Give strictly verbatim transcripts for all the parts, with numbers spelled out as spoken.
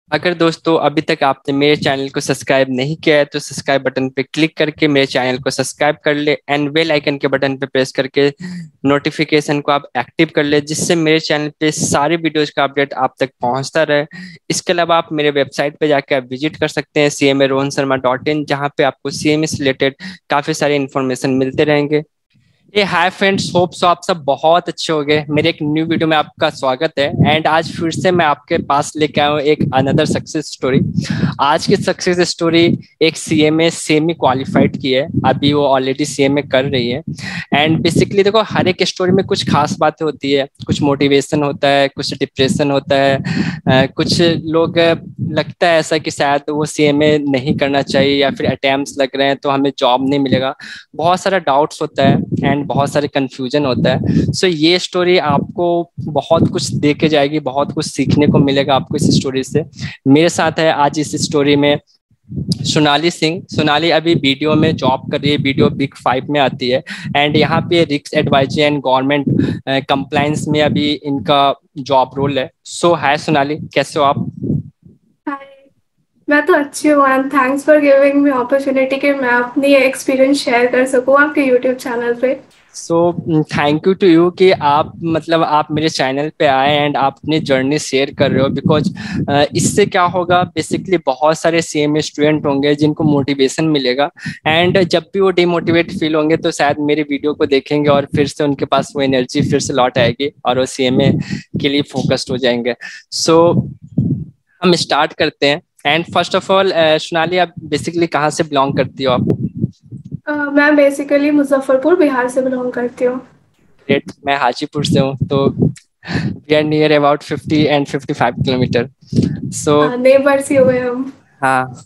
अगर दोस्तों अभी तक आपने मेरे चैनल को सब्सक्राइब नहीं किया है तो सब्सक्राइब बटन पे क्लिक करके मेरे चैनल को सब्सक्राइब कर ले एंड बेल आइकन के बटन पे प्रेस करके नोटिफिकेशन को आप एक्टिव कर ले, जिससे मेरे चैनल पे सारे वीडियोज का अपडेट आप तक पहुंचता रहे। इसके अलावा आप मेरे वेबसाइट पे जाके आप विजिट कर सकते हैं C M A Rohan Sharma dot in, जहाँ पे आपको सी एम ए से रिलेटेड काफी सारे इन्फॉर्मेशन मिलते रहेंगे। ये हाय फ्रेंड्स, होप सो आप सब बहुत अच्छे हो गए। मेरे एक न्यू वीडियो में आपका स्वागत है एंड आज फिर से मैं आपके पास लेके आया हूँ एक अनदर सक्सेस स्टोरी। आज की सक्सेस स्टोरी एक सीएमए सेमी क्वालिफाइड की है, अभी वो ऑलरेडी सीएमए कर रही है। एंड बेसिकली देखो, हर एक स्टोरी में कुछ खास बातें होती है, कुछ मोटिवेशन होता है, कुछ डिप्रेशन होता है। आ, कुछ लोग लगता है ऐसा कि शायद वो सीएमए नहीं करना चाहिए या फिर अटेम्प्ट्स लग रहे हैं तो हमें जॉब नहीं मिलेगा। बहुत सारा डाउट्स होता है एंड बहुत सारे कंफ्यूजन होता है। सो so, ये स्टोरी आपको बहुत कुछ दे के जाएगी, बहुत कुछ सीखने को मिलेगा आपको इस स्टोरी से। मेरे साथ है आज इस स्टोरी में सोनाली सिंह। सोनाली अभी वीडियो में जॉब कर रही है, वीडियो बिग फाइव में आती है एंड यहाँ पे risk advisory and government compliance में अभी इनका जॉब रोल है। सो हाय सोनाली, कैसे हो आप? हाय। मैं तो अच्छी हूँ and thanks for giving me opportunity कि मैं अपनी एक्सपीरियंस शेयर कर सकूँ आपके यूट्यूब चैनल पे। So thank you to you कि आप मतलब आप मेरे चैनल पे आए एंड आप अपनी जर्नी शेयर कर रहे हो, बिकॉज इससे क्या होगा, बेसिकली बहुत सारे सेम स्टूडेंट होंगे जिनको मोटिवेशन मिलेगा एंड जब भी वो डिमोटिवेट फील होंगे तो शायद मेरे वीडियो को देखेंगे और फिर से उनके पास वो एनर्जी फिर से लौट आएगी और वो सीएमए के लिए फोकस्ड हो जाएंगे। सो so, हम स्टार्ट करते हैं and first of all Sonali, आप बेसिकली कहाँ से बिलोंग करती हो आप? uh, मैं बेसिकली मुजफ्फरपुर बिहार से बिलोंग करती हूँ। ग्रेट, मैं हाजीपुर से हूँ, तो we are near about fifty and fifty five kilometre. So neighbours ही हुए हम। हाँ,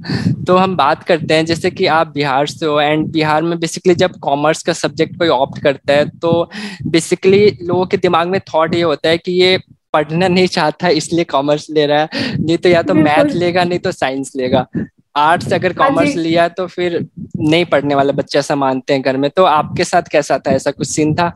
तो हम बात करते हैं जैसे कि आप बिहार से हो एंड बिहार में बेसिकली जब कॉमर्स का सब्जेक्ट कोई ऑप्ट करता है तो बेसिकली लोगों के दिमाग में थॉट ये होता है कि ये पढ़ना नहीं चाहता इसलिए कॉमर्स ले रहा है, नहीं तो या तो मैथ बिल्कुल। लेगा नहीं तो साइंस लेगा। आर्ट्स अगर हाँ जी। कॉमर्स लिया तो फिर नहीं पढ़ने वाला बच्चा, ऐसा मानते हैं घर में। तो आपके साथ कैसा था, ऐसा कुछ सीन था?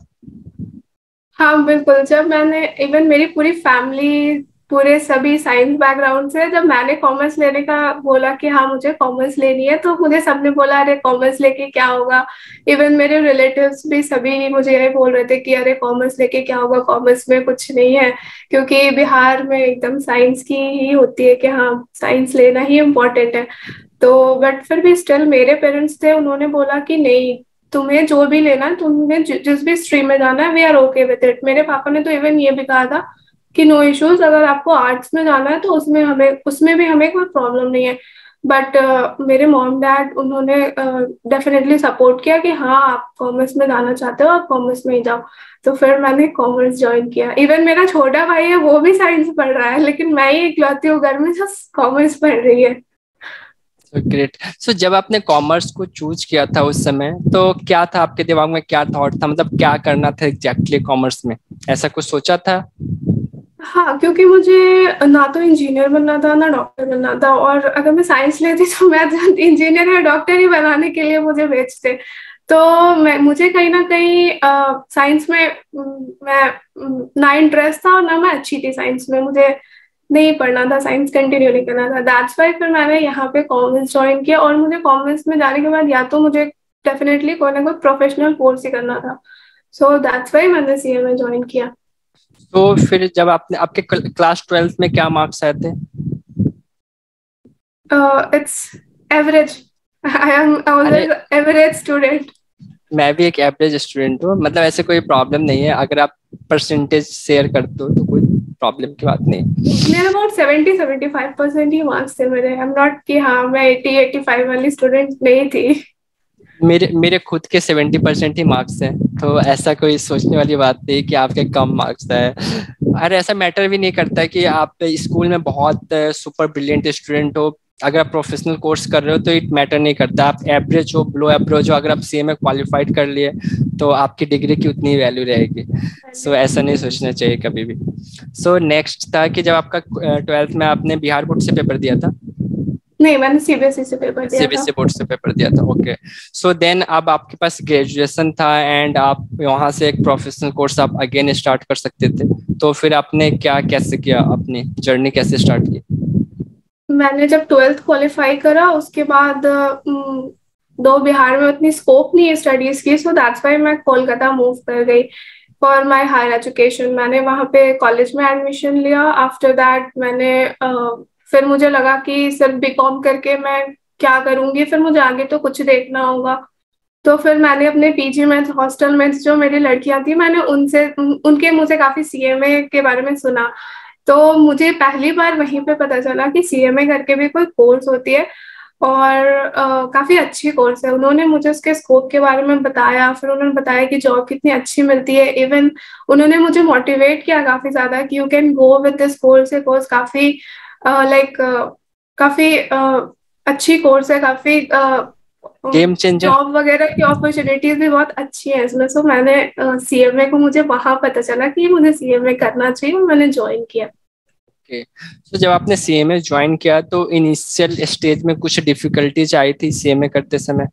हाँ बिल्कुल, जब मैंने इवन मेरी पूरी फैमिली पूरे सभी साइंस बैकग्राउंड से, जब मैंने कॉमर्स लेने का बोला कि हाँ मुझे कॉमर्स लेनी है तो मुझे सबने बोला अरे कॉमर्स लेके क्या होगा। इवन मेरे रिलेटिव्स भी सभी मुझे यही बोल रहे थे कि अरे कॉमर्स लेके क्या होगा, कॉमर्स में कुछ नहीं है। क्योंकि बिहार में एकदम साइंस की ही होती है कि हाँ साइंस लेना ही इम्पोर्टेंट है। तो बट फिर भी स्टिल मेरे पेरेंट्स थे, उन्होंने बोला कि नहीं, तुम्हें जो भी लेना है, तुम्हें जि- जिस भी स्ट्रीम में जाना है we are okay with it. मेरे पापा ने तो इवन ये भी कहा था कि नो इश्यूज, अगर आपको आर्ट्स में जाना है तो उसमें हमें उसमें भी हमें कोई प्रॉब्लम नहीं है। बट मेरे मॉम डैड उन्होंने डेफिनेटली सपोर्ट किया कि हाँ आप कॉमर्स में जाना चाहते हो, आप कॉमर्स में ही जाओ। तो फिर मैंने कॉमर्स ज्वाइन किया। इवन मेरा छोटा भाई है वो भी साइंस पढ़ रहा है, लेकिन मैं ही इकलौती हूँ घर में जो कॉमर्स पढ़ रही है। ग्रेट। सो जब आपने कॉमर्स को चूज किया था उस समय, तो क्या था आपके दिमाग में, क्या थॉट था, मतलब क्या करना था एग्जैक्टली कॉमर्स में? ऐसा कुछ सोचा था? हाँ, क्योंकि मुझे ना तो इंजीनियर बनना था ना डॉक्टर बनना था, और अगर मैं साइंस लेती तो मैं इंजीनियर या डॉक्टर ही बनाने के लिए मुझे भेजते। तो मैं मुझे कहीं ना कहीं साइंस में अम, मैं अम, ना इंटरेस्ट था और ना मैं अच्छी थी साइंस में। मुझे नहीं पढ़ना था, साइंस कंटिन्यू नहीं करना था। दैट्स वाई फिर मैंने यहाँ पे कॉमर्स ज्वाइन किया, और मुझे कॉमर्स में जाने के बाद या तो मुझे डेफिनेटली कोई ना कोई प्रोफेशनल कोर्स ही करना था। सो दैट्स वाई मैंने सी ए में ज्वाइन किया। तो फिर जब आपने आपके क्लास ट्वेल्थ में क्या मार्क्स आए थे? It's average. आई एम अरे, ऑलवेज एवरेज स्टूडेंट। मैं भी एक एवरेज स्टूडेंट हूँ, मतलब ऐसे कोई प्रॉब्लम नहीं है अगर आप परसेंटेज शेयर करते हो तो कोई प्रॉब्लम की बात नहीं। मेरे about seventy seventy five percent ही मार्क्स थे मेरे। आई एम नॉट कि हाँ मैं एटी एटी फाइव वाली स्टूडेंट नहीं थी। मेरे मेरे खुद के सेवेंटी परसेंट ही मार्क्स हैं, तो ऐसा कोई सोचने वाली बात नहीं कि आपके कम मार्क्स है। अरे ऐसा मैटर भी नहीं करता कि आप स्कूल में बहुत सुपर ब्रिलियंट स्टूडेंट हो, अगर आप प्रोफेशनल कोर्स कर रहे हो तो इट मैटर नहीं करता। आप एवरेज हो, बिलो एवरेज हो, अगर आप सी ए में क्वालिफाइड कर लिए तो आपकी डिग्री की उतनी वैल्यू रहेगी। सो so, ऐसा नहीं सोचना चाहिए कभी भी। सो so, नेक्स्ट था कि जब आपका ट्वेल्थ में आपने बिहार बोर्ड से पेपर दिया था? नहीं, मैंने सी बी एस ई से पेपर दिया था। C B S E board से पेपर दिया था, ओके। सो देन अब आपके पास ग्रेजुएशन था एंड आप वहाँ से एक प्रोफेशनल कोर्स आप अगेन स्टार्ट कर सकते थे, तो फिर आपने क्या कैसे किया, अपनी जर्नी कैसे स्टार्ट की? मैंने जब ट्वेल्थ क्वालिफाई करा उसके बाद अम, दो बिहार में उतनी स्कोप नहीं है स्टडीज की, सो दैट्स वाई मैं कोलकाता मूव कर गई फॉर माय हायर एजुकेशन। मैंने वहाँ पे कॉलेज में एडमिशन लिया। आफ्टर दैट मैंने अ, फिर मुझे लगा कि सिर्फ बीकॉम करके मैं क्या करूँगी, फिर मुझे आगे तो कुछ देखना होगा। तो फिर मैंने अपने पीजी में हॉस्टल में जो मेरी लड़कियां थी, मैंने उनसे उन, उनके मुझे काफी सीएमए के बारे में सुना। तो मुझे पहली बार वहीं पे पता चला कि सीएमए करके भी कोई कोर्स होती है और अ, काफी अच्छी कोर्स है। उन्होंने मुझे उसके स्कोप के बारे में बताया, फिर उन्होंने बताया कि जॉब कितनी अच्छी मिलती है। इवन उन्होंने मुझे मोटिवेट किया काफी ज्यादा कि you can go with this course. ये कोर्स काफी लाइक काफी अ, अच्छी कोर्स है, काफी गेम चेंजर। जॉब वगैरह की अपॉर्चुनिटीज भी बहुत अच्छी है इसमें। सो मैंने सीएमए को मुझे वहां पता चला कि मुझे सीएमए करना चाहिए और मैंने ज्वाइन किया। ओके, तो जब आपने सीएमए ज्वाइन किया तो इनिशियल स्टेज में कुछ डिफिकल्टीज आई थी सीएमए करते समय?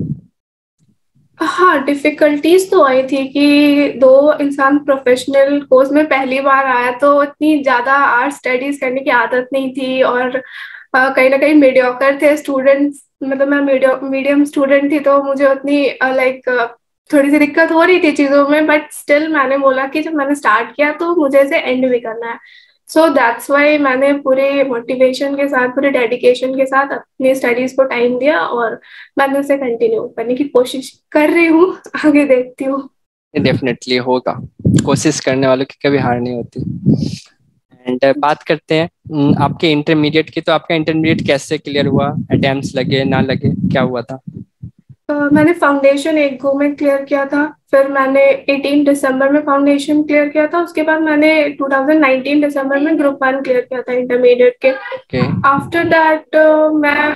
हाँ, डिफिकल्टीज तो आई थी कि दो इंसान प्रोफेशनल कोर्स में पहली बार आया तो इतनी ज्यादा आर्ट स्टडीज करने की आदत नहीं थी और अ, कहीं ना कहीं मीडियोकर थे स्टूडेंट्स। मतलब मैं मीडियो मीडियम स्टूडेंट थी तो मुझे उतनी लाइक थोड़ी सी दिक्कत हो रही थी चीजों में, बट स्टिल मैंने बोला कि जब मैंने स्टार्ट किया तो मुझे इसे एंड भी करना है। सो दैट्स वाई मैंने पूरे मोटिवेशन के साथ, पूरे डेडिकेशन के साथ अपनी स्टडीज को टाइम दिया और मैंने उसे कंटिन्यू करने की कोशिश कर रही हूँ। आगे देखती हूँ। डेफिनेटली होगा, कोशिश करने वालों की कभी हार नहीं होती। एंड बात करते हैं न, आपके इंटरमीडिएट की। तो आपका इंटरमीडिएट कैसे क्लियर हुआ? अटेम्प्ट्स लगे ना लगे, क्या हुआ था? uh, मैंने फाउंडेशन एक गो में क्लियर किया था। फिर मैंने अठारह दिसंबर में फाउंडेशन क्लियर किया था। उसके बाद मैंने दो हज़ार उन्नीस दिसंबर में ग्रुप वन क्लियर किया था इंटरमीडिएट के। ओके। आफ्टर दैट मैं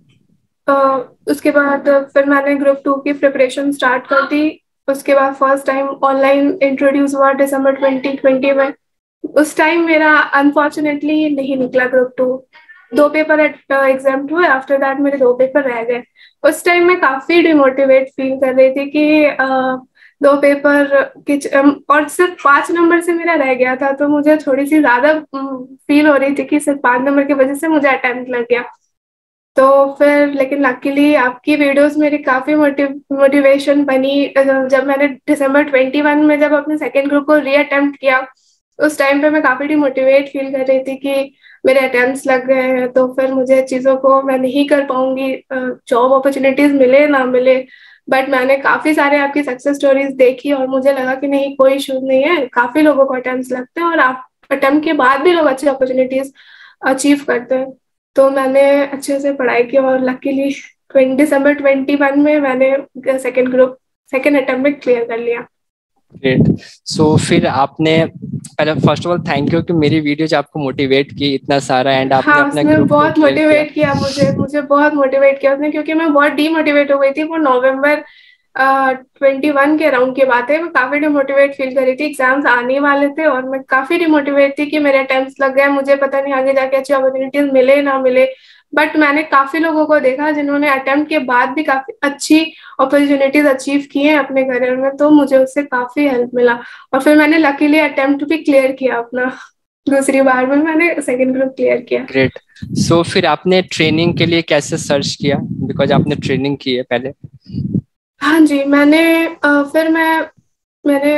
uh, उसके बाद फिर मैंने ग्रुप टू की प्रिपरेशन स्टार्ट कर दी। उसके बाद फर्स्ट टाइम ऑनलाइन इंट्रोड्यूस हुआ दिसंबर ट्वेंटी ट्वेंटी में। उस टाइम मेरा अनफॉर्चुनेटली नहीं निकला ग्रुप टू। दो पेपर एग्जाम हुए, आफ्टर दैट मेरे दो पेपर रह गए। उस टाइम मैं काफी डिमोटिवेट फील कर रही थी कि अ, दो पेपर के च- अम, और सिर्फ पांच नंबर से मेरा रह गया था, तो मुझे थोड़ी सी ज्यादा फील हो रही थी कि सिर्फ पांच नंबर की वजह से मुझे अटेम्प्ट लग गया। तो फिर लेकिन लकीली आपकी वीडियोस मेरी काफी मोटिव मोटिवेशन बनी। अ, जब मैंने दिसंबर ट्वेंटी वन में जब अपने सेकेंड ग्रुप को री अटेम्प्ट किया, उस टाइम पे मैं काफी डिमोटिवेट फील कर रही थी कि मेरे अटेम्प्ट्स लग गए हैं तो फिर मुझे चीज़ों को मैं नहीं कर पाऊंगी, जॉब अपॉर्चुनिटीज मिले ना मिले। बट मैंने काफी सारे आपकी सक्सेस स्टोरीज देखी और मुझे लगा कि नहीं, कोई इशू नहीं है, काफी लोगों को अटेम्प्ट्स लगते हैं और आप अटेम्प्ट के बाद भी लोग अच्छी अपॉर्चुनिटीज अचीव करते हैं। तो मैंने अच्छे से पढ़ाई की और लकीली दिसंबर ट्वेंटी वन में मैंने सेकेंड ग्रुप सेकेंड अटेम्प्ट में क्लियर कर लिया। ग्रेट। सो फिर आपने, पहले first of all thank you कि मेरी वीडियोज आपको मोटिवेट की इतना सारा, एंड आपने हाँ, अपना उसने ग्रुप टू बहुत क्लियर किया। मोटिवेट किया मुझे मुझे बहुत मोटिवेट किया उसने, क्योंकि मैं बहुत डीमोटिवेट हो गई थी। वो नवंबर ट्वेंटी वन के अराउंड की बात है। मैं काफी डिमोटिवेट फील कर रही थी, एग्जाम्स आने वाले थे और मैं काफी डिमोटिवेट थी कि मेरे अटेम्प्ट्स लग गए, मुझे पता नहीं आगे जाके अच्छी अपॉर्चुनिटीज मिले ना मिले। बट मैंने काफी लोगों को देखा जिन्होंने अटेम्प्ट के बाद भी काफी अच्छी अपॉर्चुनिटीज अचीव की हैं अपने करियर में, तो मुझे उससे काफी हेल्प मिला। और फिर मैंने लकीली अटेम्प्ट भी क्लियर किया अपना। दूसरी बार में मैंने सेकंड ग्रुप क्लियर किया। ग्रेट। सो फिर आपने ट्रेनिंग के लिए कैसे सर्च किया, बिकॉज आपने ट्रेनिंग की है पहले? हाँ जी, मैंने अ, फिर मैं मैंने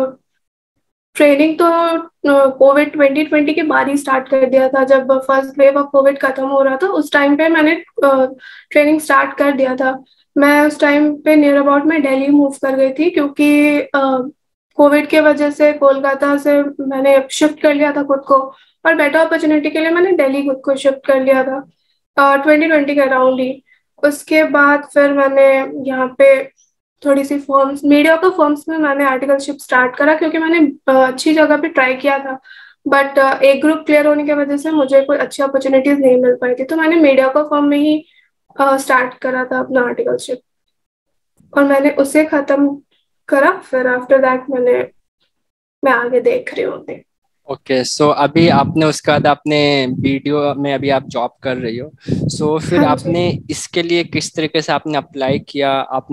ट्रेनिंग तो कोविड ट्वेंटी ट्वेंटी के बाद ही स्टार्ट कर दिया था। जब फर्स्ट वेव ऑफ कोविड खत्म हो रहा था उस टाइम पे मैंने ट्रेनिंग स्टार्ट कर दिया था। मैं उस टाइम पे नियर अबाउट में दिल्ली मूव कर गई थी, क्योंकि कोविड के वजह से कोलकाता से मैंने शिफ्ट कर लिया था खुद को और बेटर अपॉर्चुनिटी के लिए मैंने दिल्ली खुद को शिफ्ट कर लिया था ट्वेंटी ट्वेंटी के अराउंड ही। उसके बाद फिर मैंने यहाँ पे थोड़ी सी फॉर्म्स, मीडिया का फॉर्म्स में मैंने आर्टिकलशिप स्टार्ट करा, क्योंकि मैंने अ, अच्छी जगह पे ट्राई किया था। बट एक ग्रुप क्लियर होने की वजह से मुझे कोई अच्छी अपॉर्चुनिटीज नहीं मिल पाई थी, तो मैंने मीडिया का फॉर्म में ही स्टार्ट करा था अपना आर्टिकलशिप और मैंने उसे खत्म करा। फिर आफ्टर दैट मैंने मैं आगे देख रही हूँ। ओके, सो अभी आपने उसके बाद आपने वीडियो में अभी आप जॉब कर रही हो, सो फिर हाँ जी। आपने इसके लिए किस तरीके से आपने अप्लाई किया? आपने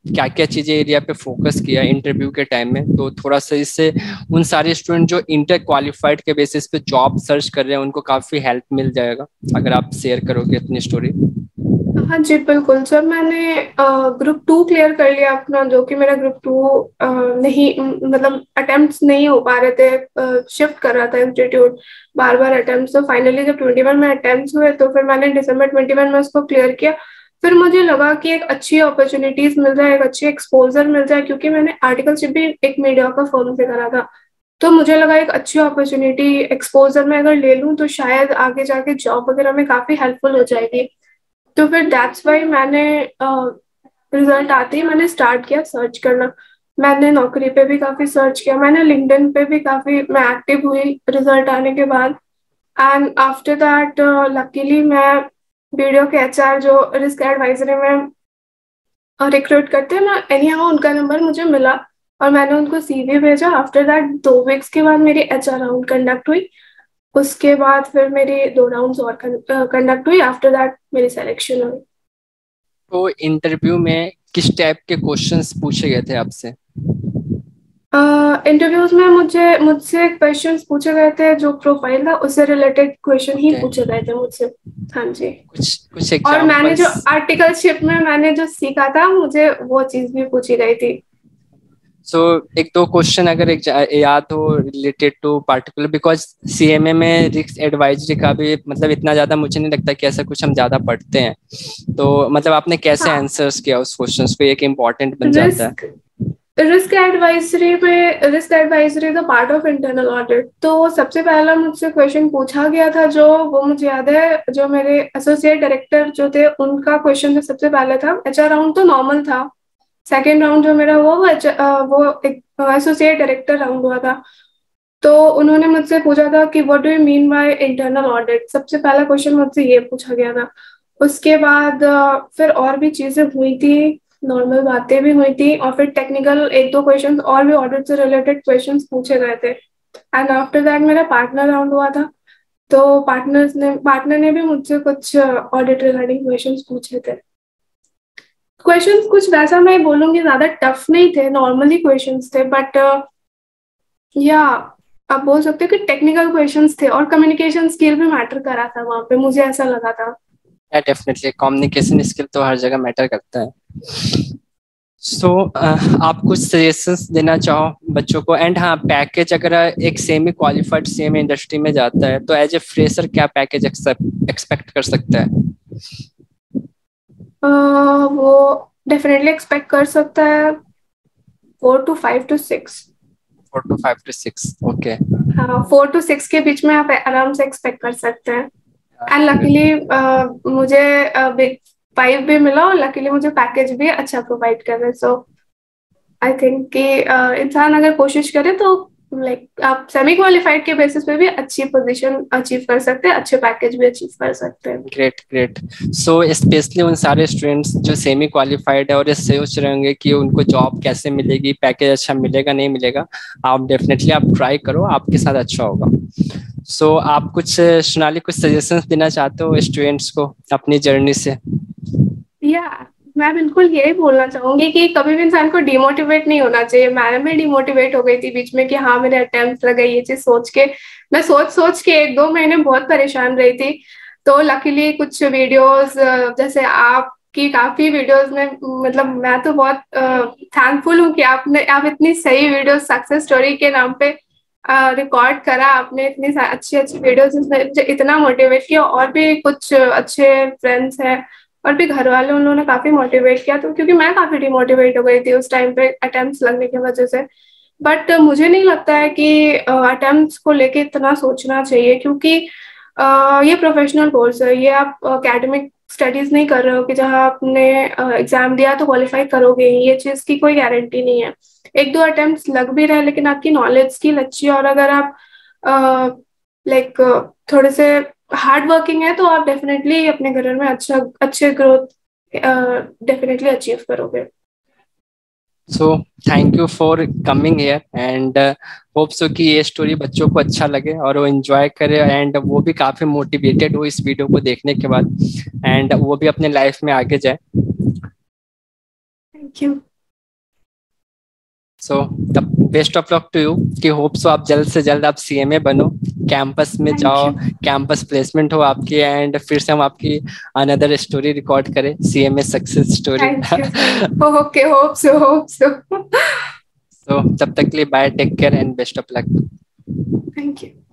क्या क्या चीजें एरिया पे फोकस किया इंटरव्यू के टाइम में, तो थोड़ा सा इससे उन सारे स्टूडेंट जो इंटर क्वालिफाइड के बेसिस पे जॉब सर्च कर रहे हैं उनको काफी हेल्प मिल जाएगा अगर आप शेयर करोगे अपनी स्टोरी। हाँ जी बिल्कुल। जब मैंने ग्रुप टू क्लियर कर लिया अपना, जो कि मेरा ग्रुप टू नहीं मतलब अटेम्प्ट्स नहीं हो पा रहे थे, शिफ्ट कर रहा था इंस्टीट्यूट बार बार अटेम्प्ट्स, तो फाइनली जब ट्वेंटी वन में अटेम्प्ट्स हुए तो फिर मैंने दिसंबर ट्वेंटी वन में उसको क्लियर किया। फिर मुझे लगा कि एक अच्छी अपॉर्चुनिटीज मिल जाए, एक अच्छी एक्सपोजर मिल जाए, क्योंकि मैंने आर्टिकलशिप भी एक मीडिया का फर्म से करा था। तो मुझे लगा एक अच्छी अपॉर्चुनिटी एक्सपोजर में अगर ले लूँ तो शायद आगे जाके जॉब वगैरह में काफी हेल्पफुल हो जाएगी। तो फिर दैट्स वाई मैंने रिजल्ट आते ही मैंने स्टार्ट किया सर्च करना। मैंने नौकरी पे भी काफी सर्च किया, मैंने लिंक्डइन पे भी काफी मैं एक्टिव हुई रिजल्ट आने के बाद। एंड आफ्टर दैट लकीली मैं वीडियो के एचआर जो रिस्क एडवाइजरी में रिक्रूट करते हैं, मैं एनी हाउ उनका नंबर मुझे मिला और मैंने उनको सीवी भेजा। आफ्टर दैट दो वीक्स के बाद मेरी एचआर राउंड कंडक्ट हुई। उसके बाद फिर मेरी दो राउंड्स और कंडक्ट हुई। आफ्टर दैट मेरी सिलेक्शन हुई। तो इंटरव्यू में किस टाइप के क्वेश्चंस पूछे गए थे आपसे? इंटरव्यूज uh, में मुझे मुझसे क्वेश्चंस पूछे गए थे, जो प्रोफाइल था उससे रिलेटेड क्वेश्चन ही okay. पूछे गए थे मुझसे। हाँ जी। कुछ कुछ और मैंने जो एग्जांपल्स। आर्टिकलशिप में मैंने जो सीखा था मुझे वो चीज भी पूछी गई थी। सो so, एक दो क्वेश्चन अगर एक याद हो related to particular, because CMA में रिस्क एडवाइजरी का भी मतलब इतना ज्यादा मुझे नहीं लगता कि ऐसा कुछ हम ज्यादा पढ़ते हैं, तो मतलब आपने कैसे हाँ, आंसर्स किया उस क्वेश्चंस को, एक इम्पोर्टेंट बन जाता है। रिस्क रिस्क एडवाइजरी में risk advisory the part of internal audit. तो सबसे पहला मुझसे क्वेश्चन पूछा गया था, जो वो मुझे याद है, जो मेरे एसोसिएट डायरेक्टर जो थे उनका क्वेश्चन जो सबसे पहले था। एचआर राउंड तो नॉर्मल था, सेकेंड राउंड जो मेरा हुआ वो वो एक एसोसिएट डायरेक्टर राउंड हुआ था। तो उन्होंने मुझसे पूछा था कि what do you mean by internal audit. सबसे पहला क्वेश्चन मुझसे ये पूछा गया था। उसके बाद फिर और भी चीजें हुई थी, नॉर्मल बातें भी हुई थी, और फिर टेक्निकल एक दो क्वेश्चंस और भी ऑडिट से रिलेटेड क्वेश्चंस पूछे गए थे। एंड आफ्टर दैट मेरा पार्टनर राउंड हुआ था। तो पार्टनर्स ने पार्टनर ने भी मुझसे कुछ ऑडिट रिगार्डिंग क्वेश्चंस पूछे थे। क्वेश्चंस कुछ वैसा मैं बोलूंगी ज्यादा टफ नहीं थे, नॉर्मली क्वेश्चंस थे, बट या आप बोल सकते हो कि टेक्निकल क्वेश्चंस थे, और कम्युनिकेशन स्किल भी मैटर करा था वहां पे, मुझे ऐसा लगा था। डेफिनेटली कम्युनिकेशन स्किल तो हर जगह मैटर करता है। सो so, uh, आप कुछ सजेशंस देना चाहो बच्चों को? एंड हाँ, पैकेज अगर एक सेमी क्वालिफाइड सेम इंडस्ट्री में जाता है तो एज ए फ्रेशर क्या पैकेज एक्सपेक्ट कर सकता है? uh, वो डेफिनेटली एक्सपेक्ट कर सकता है four to five to six. Four to five to six okay. हाँ, फोर टू सिक्स के बीच में आप आराम से एक्सपेक्ट कर सकते हैं। एंड लकीली uh, मुझे फाइव uh, भी मिला, और लकीली मुझे पैकेज भी अच्छा प्रोवाइड कर रहे। सो आई थिंक कि uh, इंसान अगर कोशिश करे तो लाइक like, आप सेमी क्वालिफाइड के बेसिस पे भी अच्छी पोजीशन अचीव कर सकते हैं, अच्छे पैकेज भी अचीव कर सकते हैं। Great great. सो स्पेशली उन सारे स्टूडेंट्स जो सेमी क्वालिफाइड है और ये सोच रहे होंगे कि उनको जॉब कैसे मिलेगी, पैकेज अच्छा मिलेगा नहीं मिलेगा, आप डेफिनेटली आप ट्राई करो, आपके साथ अच्छा होगा। सो so, आप कुछ सोनाली कुछ सजेशंस देना चाहते हो स्टूडेंट्स को अपनी जर्नी से? या yeah, मैं बिल्कुल यही बोलना चाहूंगी कि कभी भी इंसान को डिमोटिवेट नहीं होना चाहिए। मैं भी डिमोटिवेट हो गई थी बीच में कि हाँ मेरे अटेम्प्ट लगे, ये चीज सोच के मैं सोच सोच के एक दो महीने बहुत परेशान रही थी। तो लकीली कुछ वीडियोस जैसे आपकी काफी वीडियोस में, मतलब मैं तो बहुत थैंकफुल हूँ कि आपने आप इतनी सही वीडियो सक्सेस स्टोरी के नाम पे रिकॉर्ड uh, करा आपने, इतनी अच्छी अच्छी वीडियोस जिसने मुझे इतना मोटिवेट किया। और भी कुछ अच्छे फ्रेंड्स हैं और भी घर वाले, उन्होंने काफी मोटिवेट किया। तो क्योंकि मैं काफी डिमोटिवेट हो गई थी उस टाइम पे अटेम्प्ट्स लगने की वजह से। बट uh, मुझे नहीं लगता है कि अटेम्प्ट्स uh, को लेके इतना सोचना चाहिए, क्योंकि uh, ये प्रोफेशनल कोर्स है। ये आप अकेडमिक स्टडीज नहीं कर रहे हो कि जहाँ आपने एग्जाम uh, दिया तो क्वालिफाई करोगे, ये चीज की कोई गारंटी नहीं है। एक दो अटेम्प्ट्स लग भी रहे, लेकिन आपकी नॉलेज स्किल अच्छी है और अगर आप लाइक uh, like, uh, थोड़े से हार्ड वर्किंग है तो आप डेफिनेटली अपने करियर में अच्छा अच्छे ग्रोथ डेफिनेटली अचीव करोगे। So thank you for coming here and hope so कि ये स्टोरी बच्चों को अच्छा लगे और वो एंजॉय करे एंड वो भी काफी मोटिवेटेड हो इस वीडियो को देखने के बाद एंड वो भी अपने लाइफ में आगे जाए। Thank you. सो तब best of luck to you, कि होप सो आप जल्द से जल्द आप सीएमए बनो, कैंपस में जाओ, कैंपस प्लेसमेंट हो आपकी, एंड फिर से हम आपकी अनदर स्टोरी रिकॉर्ड करें, CMA success story. Thank you. Okay, hope so, hope so. So तब तक के लिए bye, take care and best of luck. Thank you.